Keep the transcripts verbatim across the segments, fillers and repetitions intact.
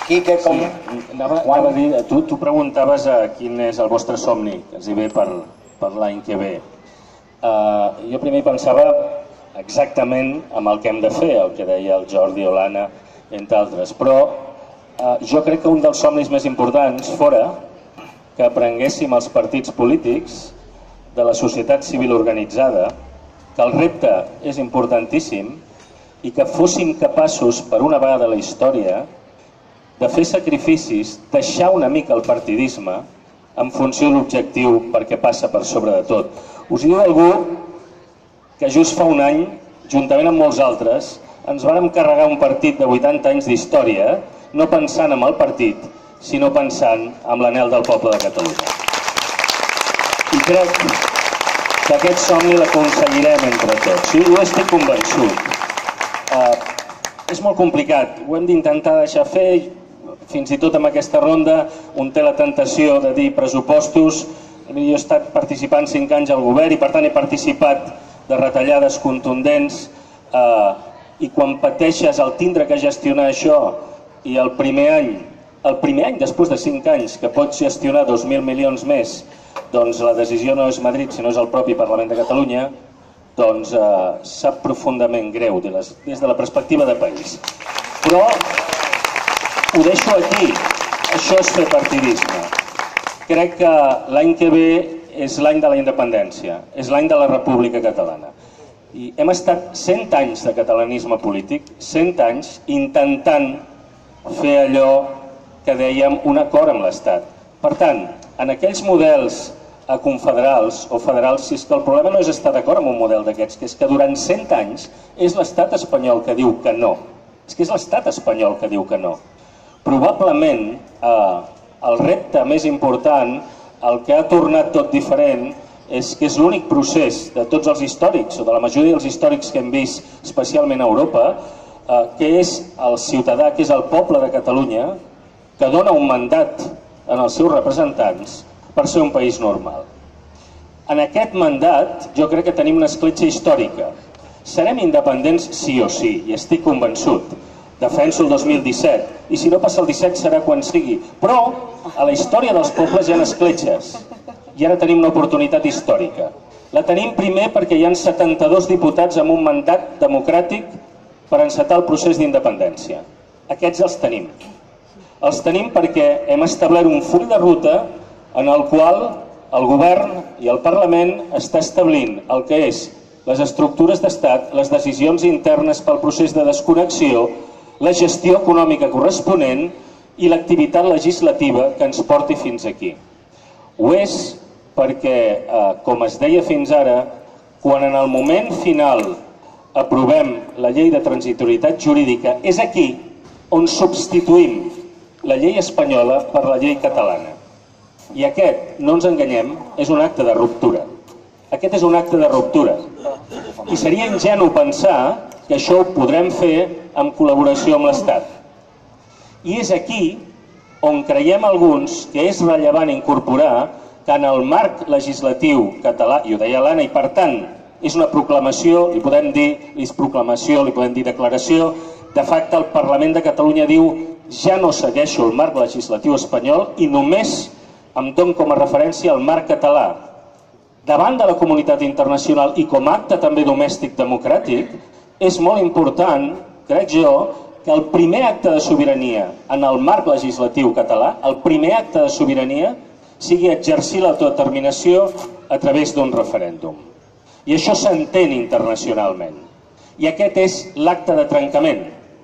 Quique, com... Anava a dir, tu preguntaves quin és el vostre somni que els hi ve per l'any que ve. Jo primer pensava exactament amb el que hem de fer, el que deia el Jordi o l'Anna, entre altres. Però jo crec que un dels somnis més importants fora que aprenguéssim els partits polítics de la societat civil organitzada, que el repte és importantíssim i que fóssim capaços, per una vegada a la història, de fer sacrificis, deixar una mica el partidisme en funció de l'objectiu perquè passa per sobre de tot. Us diu algú que just fa un any, juntament amb molts altres, ens vàrem carregar un partit de vuitanta anys d'història, no pensant en el partit, sinó pensant en l'anhel del poble de Catalunya. I crec que aquest somni l'aconseguirem entre tots. Jo estic convençut. És molt complicat, ho hem d'intentar deixar fer, fins i tot amb aquesta ronda, un té la tentació de dir pressupostos. Jo he estat participant cinc anys al govern i per tant he participat de retallades contundents i quan pateixes el tindre que gestionar això i el primer any, el primer any després de cinc anys que pots gestionar dos mil milions més, doncs la decisió no és Madrid sinó és el propi Parlament de Catalunya, doncs sap profundament greu des de la perspectiva de país. Però ho deixo aquí, això és fer partidisme. Crec que l'any que ve és l'any de la independència, és l'any de la República Catalana. I hem estat cent anys de catalanisme polític, cent anys intentant fer allò que dèiem un acord amb l'Estat. Per tant, en aquells models confederals o federals, si és que el problema no és estar d'acord amb un model d'aquests, que és que durant cent anys és l'Estat espanyol que diu que no. És que és l'Estat espanyol que diu que no. Probablement el repte més important, el que ha tornat tot diferent, és que és l'únic procés de tots els històrics, o de la majoria dels històrics que hem vist, especialment a Europa, que és el ciutadà, que és el poble de Catalunya, que dona un mandat als seus representants per ser un país normal. En aquest mandat jo crec que tenim una escletxa històrica. Serem independents sí o sí, i estic convençut. Defenso el dos mil disset, i si no passa el disset serà quan sigui. Però a la història dels pobles hi ha escletxes, i ara tenim una oportunitat històrica. La tenim primer perquè hi ha setanta-dos diputats amb un mandat democràtic per encetar el procés d'independència. Aquests els tenim. Els tenim perquè hem establert un full de ruta en el qual el govern i el Parlament està establint el que és les estructures d'estat, les decisions internes pel procés de desconnexió, la gestió econòmica corresponent i l'activitat legislativa que ens porti fins aquí. Ho és perquè, com es deia fins ara, quan en el moment final aprovem la llei de transitorietat jurídica, és aquí on substituïm la llei espanyola per la llei catalana. I aquest, no ens enganyem, és un acte de ruptura. Aquest és un acte de ruptura. I seria ingenu pensar que això ho podrem fer en col·laboració amb l'Estat. I és aquí on creiem alguns que és rellevant incorporar que en el marc legislatiu català, i ho deia l'Anna, i per tant és una proclamació, li podem dir és proclamació, li podem dir declaració, de facte el Parlament de Catalunya diu ja no segueixo el marc legislatiu espanyol i només em dono com a referència al marc català. Davant de la comunitat internacional i com a acte també domèstic democràtic, és molt important, crec jo, que el primer acte de sobirania en el marc legislatiu català, el primer acte de sobirania, sigui exercir l'autodeterminació a través d'un referèndum. I això s'entén internacionalment. I aquest és l'acte de trencament.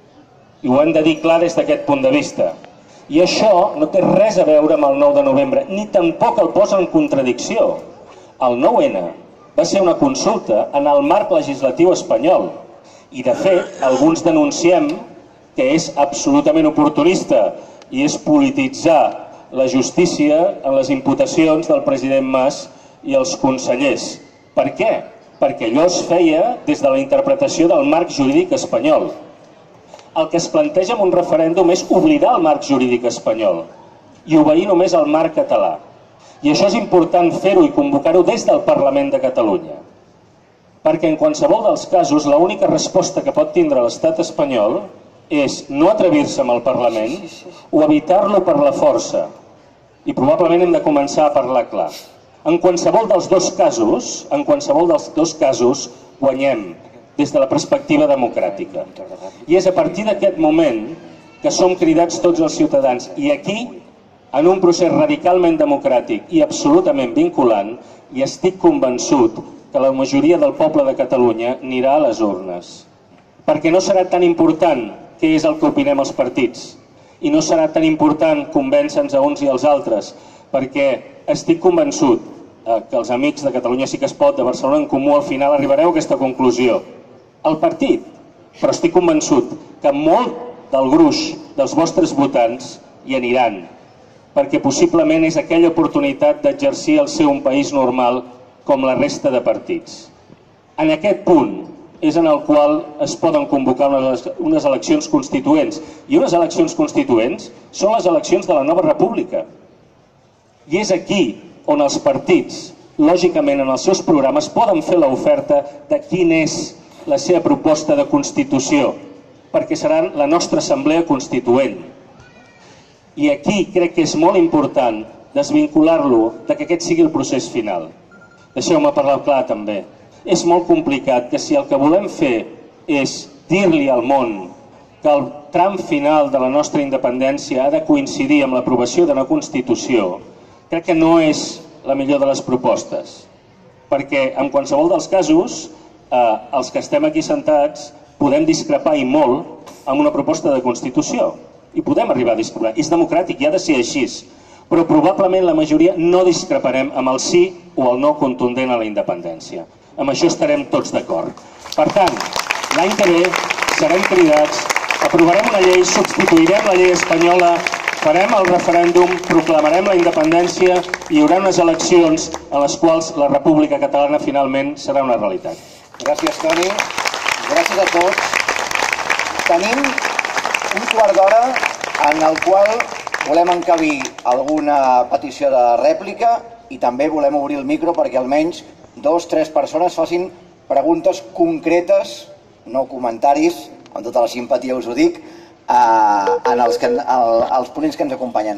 I ho hem de dir clar des d'aquest punt de vista. I això no té res a veure amb el nou de novembre, ni tampoc el posa en contradicció. El nou ene va ser una consulta en el marc legislatiu espanyol. I, de fet, alguns denunciem que és absolutament oportunista i és polititzar la justícia en les imputacions del president Mas i els consellers. Per què? Perquè allò es feia des de la interpretació del marc jurídic espanyol. El que es planteja en un referèndum és oblidar el marc jurídic espanyol i obeir només el marc català. I això és important fer-ho i convocar-ho des del Parlament de Catalunya. Perquè en qualsevol dels casos l'única resposta que pot tindre l'estat espanyol és no atrevir-se amb el Parlament o evitar-lo per la força. I probablement hem de començar a parlar clar. En qualsevol dels dos casos, en qualsevol dels dos casos, guanyem des de la perspectiva democràtica. I és a partir d'aquest moment que som cridats tots els ciutadans. I aquí, en un procés radicalment democràtic i absolutament vinculant, i estic convençut que la majoria del poble de Catalunya anirà a les urnes. Perquè no serà tan important què és el que opinem els partits. I no serà tan important convèncer-nos a uns i als altres, perquè estic convençut que els amics de Catalunya Sí que es Pot, de Barcelona en Comú, al final arribareu a aquesta conclusió. El partit, però estic convençut que molt del gruix dels vostres votants hi aniran, perquè possiblement és aquella oportunitat d'exercir el ser un país normal com la resta de partits. En aquest punt és en el qual es poden convocar unes eleccions constituents. I unes eleccions constituents són les eleccions de la nova república. I és aquí on els partits, lògicament en els seus programes, poden fer l'oferta de quina és la seva proposta de Constitució, perquè seran la nostra assemblea constituent. I aquí crec que és molt important desvincular-lo de que aquest sigui el procés final. Deixeu-me parlar clar també. És molt complicat que si el que volem fer és dir-li al món que el tram final de la nostra independència ha de coincidir amb l'aprovació d'una Constitució, crec que no és la millor de les propostes. Perquè en qualsevol dels casos, eh, els que estem aquí sentats podem discrepar i molt amb una proposta de Constitució. I podem arribar a discrepar. És democràtic i ha de ser així. Però probablement la majoria no discreparem amb el sí o el no contundent a la independència. Amb això estarem tots d'acord. Per tant, l'any que ve serem cridats, aprovarem una llei, substituirem la llei espanyola, farem el referèndum, proclamarem la independència i hi haurà unes eleccions en les quals la República Catalana finalment serà una realitat. Gràcies, Toni. Gràcies a tots. Tenim un quart d'hora en el qual volem encabir alguna petició de rèplica i també volem obrir el micro perquè almenys dos, tres persones facin preguntes concretes, no comentaris, amb tota la simpatia us ho dic, en els, que, els ponents que ens acompanyen.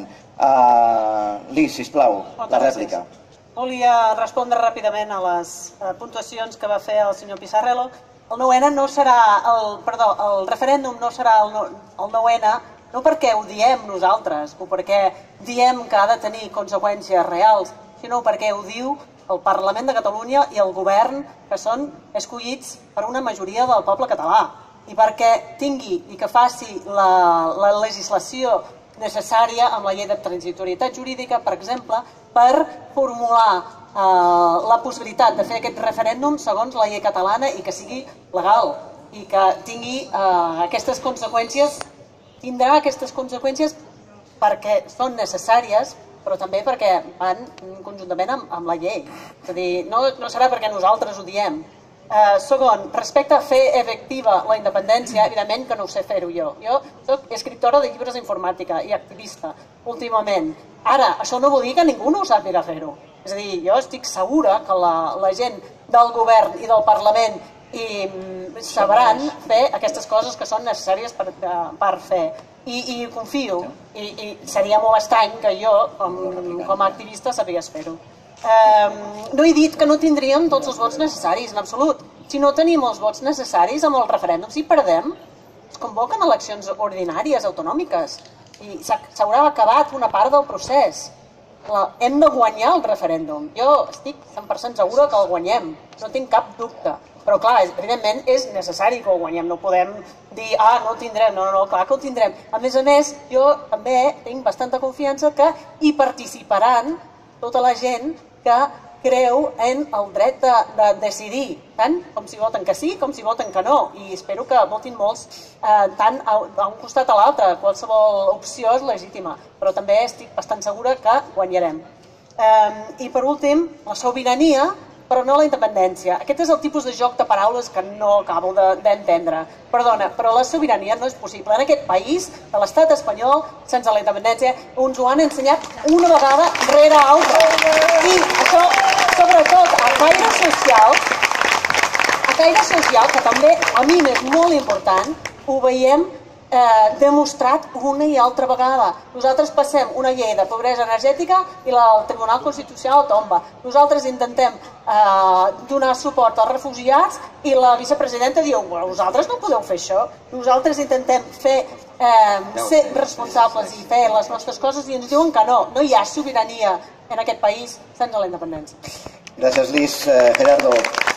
Uh, Liz, sisplau, la rèplica. Volia respondre ràpidament a les puntuacions que va fer el senyor Pissarello. El nou ena no serà, el, perdó, el referèndum no serà el, no, el nou ena, no perquè ho diem nosaltres o perquè diem que ha de tenir conseqüències reals, sinó perquè ho diu el Parlament de Catalunya i el govern, que són escollits per una majoria del poble català, i perquè tingui i que faci la, la legislació necessària amb la llei de transitorietat jurídica, per exemple, per formular eh, la possibilitat de fer aquest referèndum segons la llei catalana i que sigui legal i que tingui eh, aquestes conseqüències, tindrà aquestes conseqüències perquè són necessàries, però també perquè van conjuntament amb, amb la llei. És a dir, no, no serà perquè nosaltres ho diem. Eh, segon, respecte a fer efectiva la independència, evidentment que no ho sé fer-ho jo. Jo soc escriptora de llibres d'informàtica i activista, últimament. Ara, això no vol dir que ningú no ho sàpiga fer-ho. És a dir, jo estic segura que la, la gent del govern i del Parlament i sabran fer aquestes coses que són necessàries per, per fer. I, i confio, i, i seria molt estrany que jo, com, com a activista, sabigués fer-ho. Eh, no he dit que no tindríem tots els vots necessaris, en absolut. Si no tenim els vots necessaris amb el referèndum, si perdem, es convoquen eleccions ordinàries, autonòmiques, i s'haurà acabat una part del procés. La, hem de guanyar el referèndum. Jo estic cent per cent segura que el guanyem, no tinc cap dubte. Però clar, evidentment és necessari que ho guanyem, no podem dir, ah, no ho tindrem, no, no, clar que ho tindrem. A més a més, jo també tinc bastanta confiança que hi participaran tota la gent que creu en el dret de, de decidir, tant com si voten que sí com si voten que no, i espero que votin molts eh, tant a, a un costat a l'altre. Qualsevol opció és legítima, però també estic bastant segura que guanyarem. Eh, I per últim, la sobirania, però no la independència. Aquest és el tipus de joc de paraules que no acabo d'entendre. De, Perdona, però la sobirania no és possible. En aquest país, de l'estat espanyol, sense la independència, uns ho han ensenyat una vegada rere altra. I això, sobretot, a caire social, a caire social, que també a mi m'és molt important, ho veiem demostrat una i altra vegada. Nosaltres passem una llei de pobresa energètica i el Tribunal Constitucional tomba. Nosaltres intentem donar suport als refugiats i la vicepresidenta diu, vosaltres no podeu fer això. Nosaltres intentem fer ser responsables i fer les nostres coses i ens diuen que no, no hi ha sobirania en aquest país sense la independència. Gràcies, Liz. Gerardo.